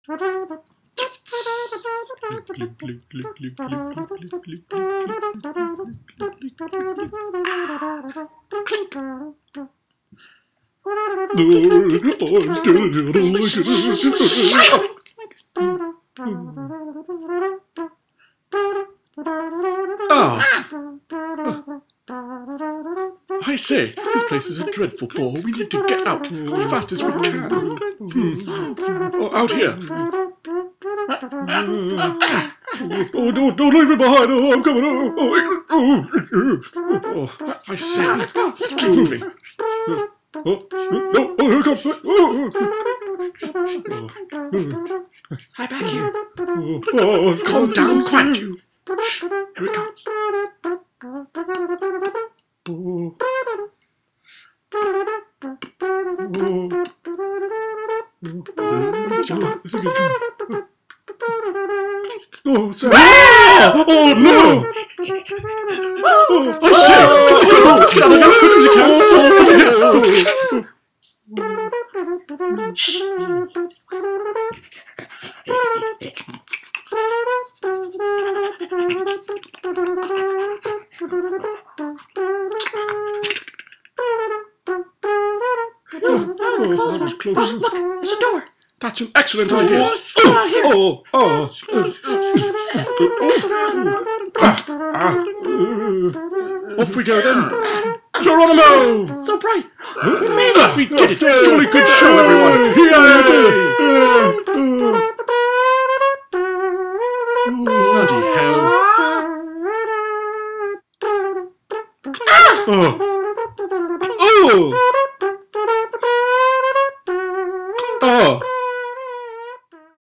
I say, this place is a dreadful bore. We need to get out as fast as we can. Oh, out here. Oh, don't leave me behind. Oh, I'm coming. Oh, I say, let's keep moving. Oh, no, oh, here it comes. Hi, back here. Oh, Calm down, quiet you. Shh, here it comes. Oh, sorry. Oh, no! Oh, I say! Let's get out of here as quick as you can! That was close. Look, there's a door. That's an excellent idea. Off we go then. Geronimo! So bright. We did it! Jolly good show, everyone!